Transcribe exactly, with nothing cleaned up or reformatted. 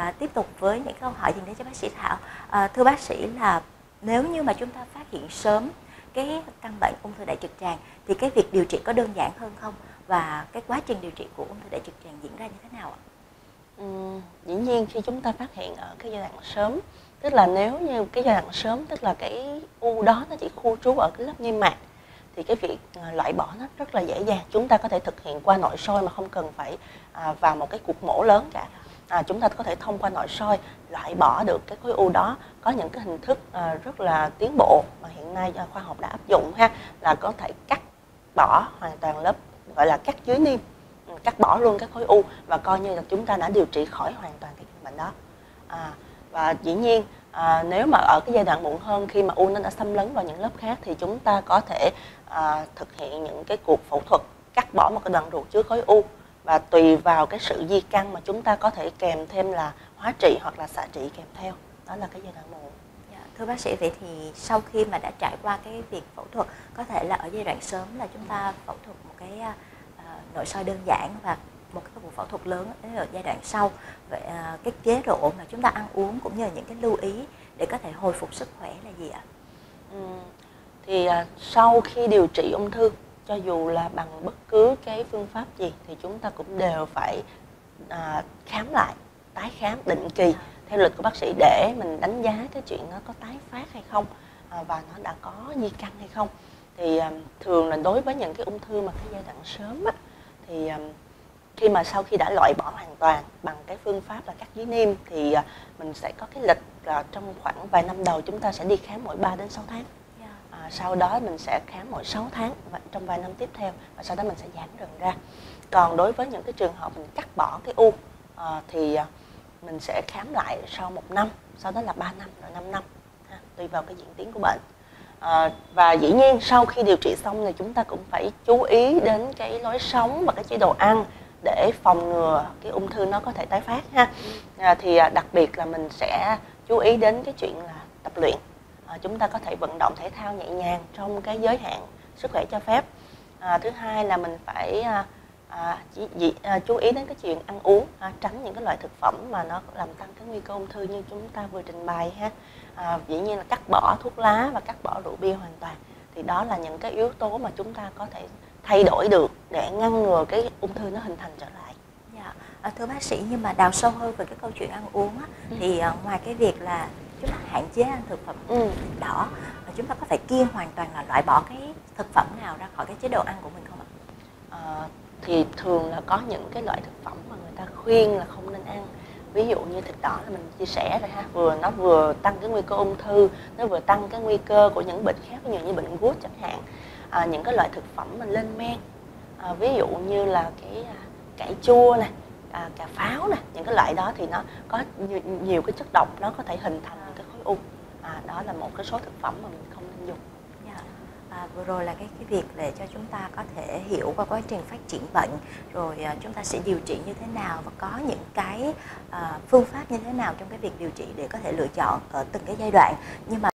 À, tiếp tục với những câu hỏi dành đến cho bác sĩ Thảo. À, thưa bác sĩ là nếu như mà chúng ta phát hiện sớm cái căn bệnh ung thư đại trực tràng thì cái việc điều trị có đơn giản hơn không? Và cái quá trình điều trị của ung thư đại trực tràng diễn ra như thế nào ạ? Ừ, dĩ nhiên khi chúng ta phát hiện ở cái giai đoạn sớm, tức là nếu như cái giai đoạn sớm tức là cái u đó nó chỉ khu trú ở cái lớp niêm mạc, thì cái việc loại bỏ nó rất là dễ dàng. Chúng ta có thể thực hiện qua nội soi mà không cần phải à, vào một cái cuộc mổ lớn cả. À, chúng ta có thể thông qua nội soi loại bỏ được cái khối u đó. Có những cái hình thức à, rất là tiến bộ mà hiện nay khoa học đã áp dụng ha, là có thể cắt bỏ hoàn toàn lớp, gọi là cắt dưới niêm, cắt bỏ luôn cái khối u và coi như là chúng ta đã điều trị khỏi hoàn toàn cái bệnh đó. À, và dĩ nhiên à, nếu mà ở cái giai đoạn muộn hơn, khi mà u nó đã xâm lấn vào những lớp khác, thì chúng ta có thể à, thực hiện những cái cuộc phẫu thuật cắt bỏ một cái đoạn ruột chứa khối u, và tùy vào cái sự di căn mà chúng ta có thể kèm thêm là hóa trị hoặc là xạ trị kèm theo. Đó là cái giai đoạn muộn. Dạ, thưa bác sĩ, vậy thì sau khi mà đã trải qua cái việc phẫu thuật, có thể là ở giai đoạn sớm là chúng ta phẫu thuật một cái uh, nội soi đơn giản và một cái cuộc phẫu thuật lớn ở giai đoạn sau. Vậy uh, cái chế độ mà chúng ta ăn uống cũng như là những cái lưu ý để có thể hồi phục sức khỏe là gì ạ? Ừ, thì uh, sau khi điều trị ung thư, cho dù là bằng bất cứ cái phương pháp gì, thì chúng ta cũng đều phải à, khám lại, tái khám định kỳ theo lịch của bác sĩ để mình đánh giá cái chuyện nó có tái phát hay không, à, và nó đã có di căn hay không. Thì à, thường là đối với những cái ung thư mà cái giai đoạn sớm á, thì à, khi mà sau khi đã loại bỏ hoàn toàn bằng cái phương pháp là cắt dưới niêm, thì à, mình sẽ có cái lịch là trong khoảng vài năm đầu chúng ta sẽ đi khám mỗi ba đến sáu tháng. À, sau đó mình sẽ khám mỗi sáu tháng và trong vài năm tiếp theo, và sau đó mình sẽ giảm dần ra. Còn đối với những cái trường hợp mình cắt bỏ cái u à, thì mình sẽ khám lại sau một năm, sau đó là ba năm, rồi năm năm, ha, tùy vào cái diễn tiến của bệnh. À, và dĩ nhiên sau khi điều trị xong thì chúng ta cũng phải chú ý đến cái lối sống và cái chế độ ăn để phòng ngừa cái ung thư nó có thể tái phát ha. À, thì đặc biệt là mình sẽ chú ý đến cái chuyện là tập luyện. À, chúng ta có thể vận động thể thao nhẹ nhàng trong cái giới hạn sức khỏe cho phép. À, thứ hai là mình phải à, à, chỉ, chỉ, à, chú ý đến cái chuyện ăn uống, à, tránh những cái loại thực phẩm mà nó làm tăng cái nguy cơ ung thư như chúng ta vừa trình bày ha. À, dĩ nhiên là cắt bỏ thuốc lá và cắt bỏ rượu bia hoàn toàn. Thì đó là những cái yếu tố mà chúng ta có thể thay đổi được để ngăn ngừa cái ung thư nó hình thành trở lại. Dạ. À, thưa bác sĩ, nhưng mà đào sâu hơn về cái câu chuyện ăn uống á, ừ. thì à, ngoài cái việc là chúng ta hạn chế ăn thực phẩm ừ. thịt đỏ, và chúng ta có phải kiêng hoàn toàn là loại bỏ cái thực phẩm nào ra khỏi cái chế độ ăn của mình không ạ? À, thì thường là có những cái loại thực phẩm mà người ta khuyên là không nên ăn. Ví dụ như thịt đỏ là mình chia sẻ rồi ha, vừa nó vừa tăng cái nguy cơ ung thư, nó vừa tăng cái nguy cơ của những bệnh khác, ví dụ như bệnh gút chẳng hạn. À, những cái loại thực phẩm mà lên men, à, ví dụ như là cái à, cải chua này, à, cà pháo này, những cái loại đó thì nó có nhiều, nhiều cái chất độc, nó có thể hình thành cái khối u. À, đó là một cái số thực phẩm mà mình không nên dùng. Yeah. À, vừa rồi là cái cái việc để cho chúng ta có thể hiểu qua quá trình phát triển bệnh, rồi à, chúng ta sẽ điều trị như thế nào và có những cái à, phương pháp như thế nào trong cái việc điều trị để có thể lựa chọn ở từng cái giai đoạn. Nhưng mà